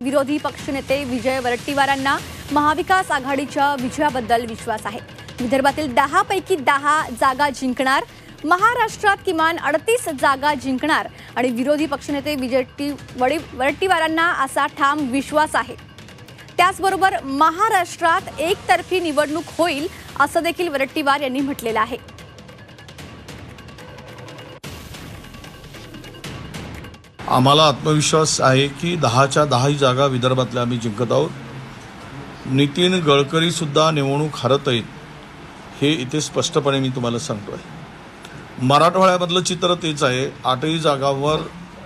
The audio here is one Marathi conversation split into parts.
विरोधी पक्षनेते विजय वरट्टीवारांना महाविकास आघाडीच्या विजयाबद्दल विश्वास आहे। विदर्भातील 10 पैकी 10 जागा जिंकणार, महाराष्ट्रात किमान 38 जागा जिंकणार आणि विरोधी पक्षनेते विजय वरट्टीवारांना असा ठाम विश्वास आहे। त्याचबरोबर महाराष्ट्रात एकतर्फी निवडणूक होईल असं देखील वरट्टीवार यांनी म्हटलेलं आहे। आम्हाला आत्मविश्वास आहे की 10च्या 10 जागा विदर्भातल्या आम्ही जिंकत आहोत। नितीन गडकरी सुद्धा निवडणूक हरत आहेत हे इथे स्पष्टपणे मी तुम्हाला सांगतोय। मराठवाड्यामधलं चित्र तेच आहे। 8ही जागांवर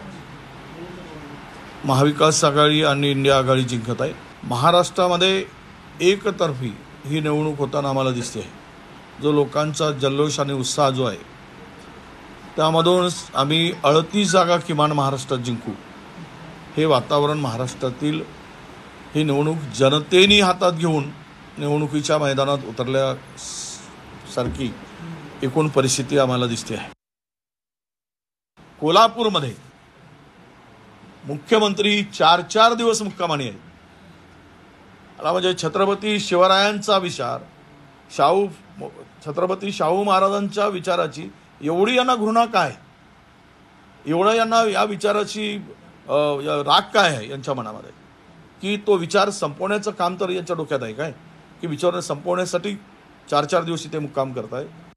महाविकास आघाडी आणि इंडिया आघाडी जिंकत आहे। महाराष्ट्रामध्ये एकतर्फी ही निवडणूक होताना आम्हाला दिसते आहे। जो लोकांचा जल्लोष आणि उत्साह जो आहे त्यामधून आम्ही 38 जागा किमान महाराष्ट्रात जिंकू हे वातावरण महाराष्ट्रातील ही निवडणूक जनतेने हातात घेऊन निवडणुकीच्या मैदानात उतरल्यासारखी एकूण परिस्थिती आम्हाला दिसते आहे। कोल्हापूरमध्ये मुख्यमंत्री 4 दिवस मुक्कामाने आहेत। मला म्हणजे छत्रपती शिवरायांचा विचार, छत्रपती शाहू महाराजांच्या विचाराची एवढी यांना घृणा काय, एवढं यांना या विचाराची राग काय आहे यांच्या मनामध्ये की तो विचार संपवण्याचं काम तर यांच्या डोक्यात आहे काय की विचार संपवण्यासाठी 4 दिवस इथे मुक्काम करताय।